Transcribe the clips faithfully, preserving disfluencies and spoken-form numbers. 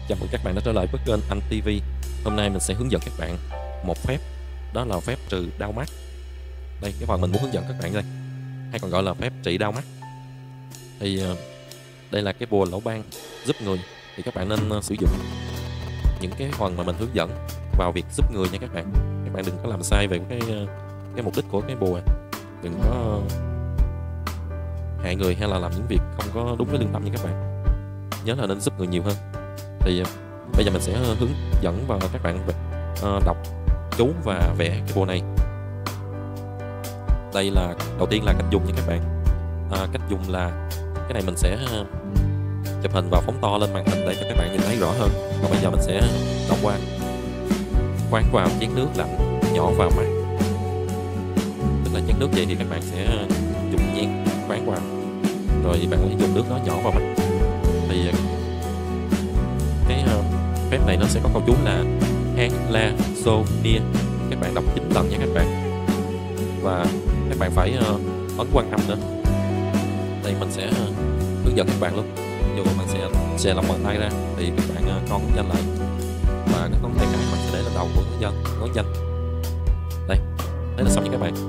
Chào mừng các bạn đã trở lại với kênh Anh ti vi. Hôm nay mình sẽ hướng dẫn các bạn một phép, đó là phép trừ đau mắt. Đây, cái phần mình muốn hướng dẫn các bạn đây, hay còn gọi là phép trị đau mắt. Thì đây là cái bùa lỗ ban giúp người. Thì các bạn nên sử dụng những cái phần mà mình hướng dẫn vào việc giúp người nha các bạn. Các bạn đừng có làm sai về cái cái mục đích của cái bùa. Đừng có hại người hay là làm những việc không có đúng với lương tâm nha các bạn. Nhớ là nên giúp người nhiều hơn. Thì bây giờ mình sẽ hướng dẫn và các bạn uh, đọc chú và vẽ cái bùa này. Đây là đầu tiên là cách dùng nha các bạn. À, cách dùng là cái này mình sẽ chụp hình và phóng to lên màn hình để cho các bạn nhìn thấy rõ hơn. Còn bây giờ mình sẽ đọc qua. Quán vào chén nước lạnh nhỏ vào mặt. Tức là chén nước vậy thì các bạn sẽ dùng nhang quán vào, rồi bạn sẽ dùng nước đó nhỏ vào mặt. Thì cái uh, phép này nó sẽ có câu chú là Hán La Xô Nia. Các bạn đọc chín lần nha các bạn. Và các bạn phải uh, ấn quan âm nữa. Đây mình sẽ uh, hướng dẫn các bạn luôn. Dù bạn sẽ sẽ lòng bàn tay ra thì các bạn uh, con ngón danh lại, và cái ngón tay cái bạn sẽ để lên đầu của ngón danh ngón danh đây. Đấy là xong nha các bạn.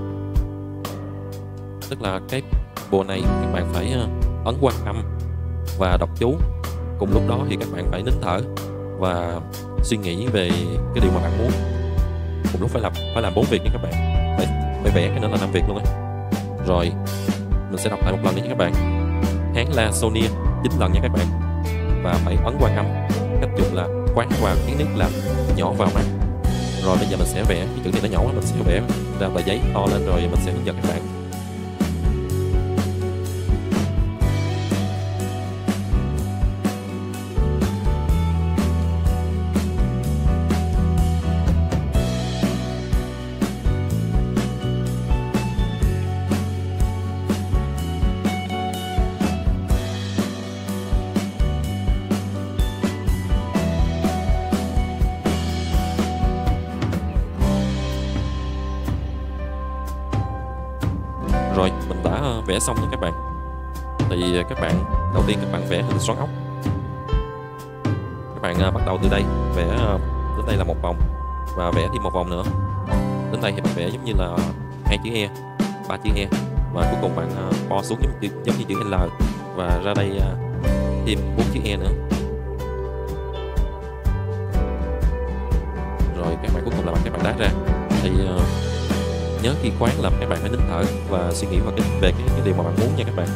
Tức là cái bùa này các bạn phải uh, ấn quan âm và đọc chú. Cùng lúc đó thì các bạn phải nín thở và suy nghĩ về cái điều mà bạn muốn. Cùng lúc phải làm phải làm bốn việc nha các bạn. Phải phải vẽ cái nữa là năm việc luôn ấy. Rồi mình sẽ đọc lại một lần nữa nha các bạn. Hán La Sonia chín lần nha các bạn. Và phải ấn quan âm. Cách dùng là quán vào chén nước lạnh nhỏ vào mặt. Rồi bây giờ mình sẽ vẽ cái chữ này nó nhỏ quá, mình sẽ vẽ ra tờ giấy to lên rồi mình sẽ hướng dẫn các bạn. Rồi mình đã vẽ xong nha các bạn. Thì các bạn đầu tiên các bạn vẽ hình xoắn ốc. Các bạn bắt đầu từ đây vẽ đến đây là một vòng và vẽ thêm một vòng nữa. Đến đây thì bạn vẽ giống như là hai chữ E, ba chữ E, và cuối cùng bạn bo xuống giống như, giống như chữ L và ra đây thêm bốn chữ E nữa. Rồi các bạn cuối cùng là bạn các bạn đá ra. Thì nhớ khi quán là các bạn phải nín thở và suy nghĩ vào cái, về cái, cái điều mà bạn muốn nha các bạn.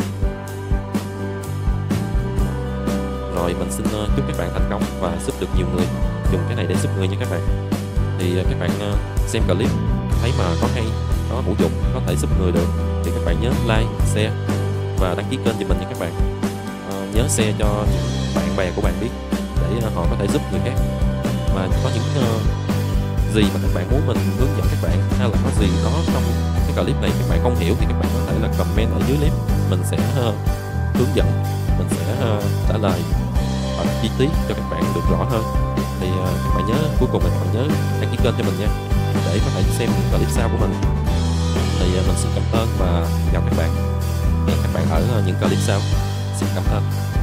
Rồi mình xin uh, chúc các bạn thành công và giúp được nhiều người. Dùng cái này để giúp người nha các bạn. Thì uh, các bạn uh, xem clip thấy mà có hay, có hữu dụng, có thể giúp người được thì các bạn nhớ like, share và đăng ký kênh cho mình nha các bạn. Uh, nhớ share cho bạn bè của bạn biết để uh, họ có thể giúp người khác. Và có những uh, gì mà các bạn muốn mình hướng dẫn các bạn, hay là có gì đó trong cái clip này các bạn không hiểu thì các bạn có thể là comment ở dưới clip. Mình sẽ uh, hướng dẫn, mình sẽ uh, trả lời bằng chi tiết cho các bạn được rõ hơn. Thì uh, các bạn nhớ, cuối cùng là các bạn nhớ đăng ký kênh cho mình nha, để có thể xem những clip sau của mình. Thì uh, mình xin cảm ơn và chào các bạn. Hẹn các bạn ở uh, những clip sau. Xin cảm ơn.